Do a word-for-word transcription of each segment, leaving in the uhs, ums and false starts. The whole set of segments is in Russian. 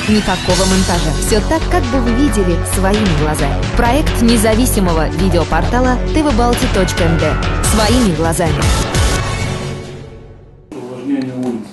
Никакого монтажа. Все так, как бы вы видели своими глазами. Проект независимого видеопортала тэ вэ балти точка эн дэ. Своими глазами. Увлажнение улиц.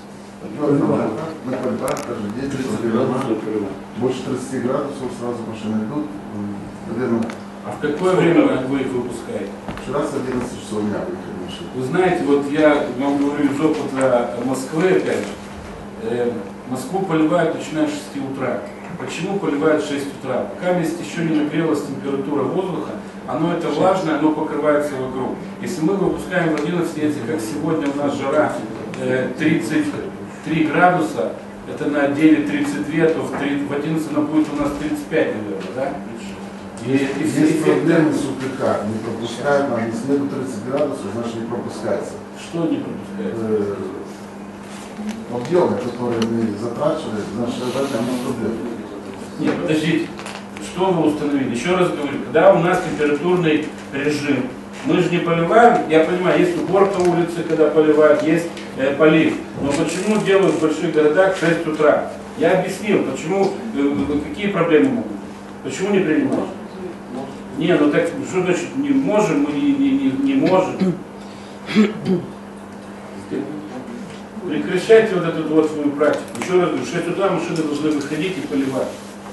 Больше тридцати градусов, сразу машины идут. Наверное, а в какое время вы их выпускаете? Вчера с одиннадцати часов дня выехали машины. Вы знаете, вот я вам говорю из опыта Москвы, опять же, э, Москву поливают начиная с шести утра. Почему поливают в шесть утра? Пока месте еще не нагрелась температура воздуха, оно это влажное, оно покрывается вокруг. Если мы выпускаем в одиннадцать, если как сегодня у нас жара э, тридцать три градуса, это на отделе тридцать два, то в, в одиннадцать она будет у нас тридцать пять, наверное, да? И, и есть проблемы с УПК, не пропускают, нам, если нету тридцати градусов, значит не пропускается. Что не пропускается? Объемы, которые мы затрачивали, значит в этом нет проблем. Нет, подождите, что вы установили? Еще раз говорю, когда у нас температурный режим, мы же не поливаем, я понимаю, есть уборка улицы, когда поливают, есть э, полив. Но почему делают в больших городах в шесть утра? Я объяснил, почему, э, какие проблемы могут быть. Почему не принимают? Не, ну так, что значит не можем, мы не, не, не, не можем. Прекращайте вот эту вот свою практику. Еще раз говорю, в шесть утра машины должны выходить и поливать.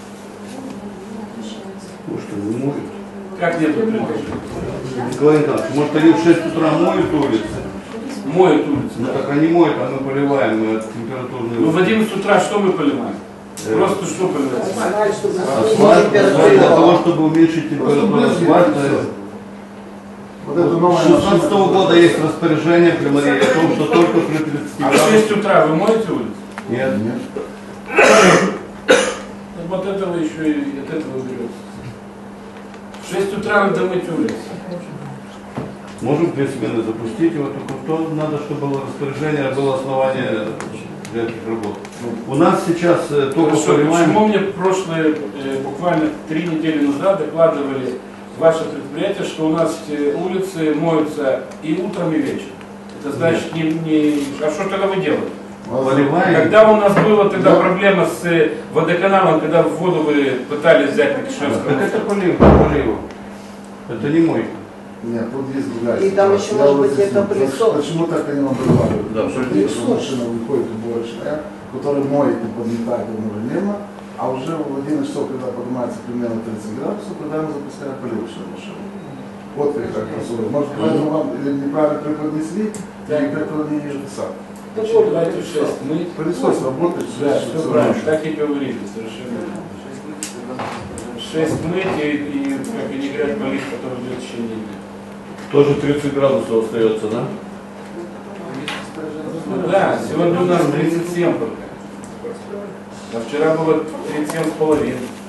Может, они моют? Как нет предложения? Николай Николаевич, может, они в шесть утра моют улицы? Моют улицы. Ну Да. так они моют, а мы поливаем мы температурные. Ну в одиннадцать утра что мы поливаем? Э, Просто что поливаем? Асфальт, для того, чтобы уменьшить температуру асфальта. Вот это новая С шестнадцатого года есть распоряжение при Марии о том, что только при тридцати А в шесть утра вы моете улицу? Нет. Нет. Вот этого еще и от этого берется. В шесть утра надо мыть улицу. Можем две смены запустить его, только то надо, чтобы было распоряжение, было основание для этих работ. У нас сейчас э, только Хорошо, поливаем. почему мне прошлые, э, буквально три недели назад докладывали ваше предприятие, что у нас э, улицы моются и утром, и вечером? Это значит, не, не... А что тогда вы делаете? Поливаем. Когда у нас была тогда Да. проблема с э, водоканалом, когда воду вы пытались взять на Кишиневском? Так это полив, полив. Это не мой. Нет, тут есть другая И там еще, ситуация. может Я быть, вот здесь это вот, пылесос. Почему так они вам предлагают? Да, Потому что пылесос. если машина выходит уборочная, которая моет и подметает равномерно, а уже в одиннадцать часов, когда поднимается примерно тридцать градусов, когда мы запускаем поливочную машину. Вот как красота. Может, поэтому вам или неправильно преподнесли, или как-то не сам. Давайте в шесть мыть. Пылесос работает, Да, все все правильно, так и говорили, совершенно. Шесть мыть и, и как и не играть полив, который идет в течение дня. Тоже тридцать градусов остается, да? Ну да, сегодня у нас тридцать семь только. А вчера было тридцать семь с половиной.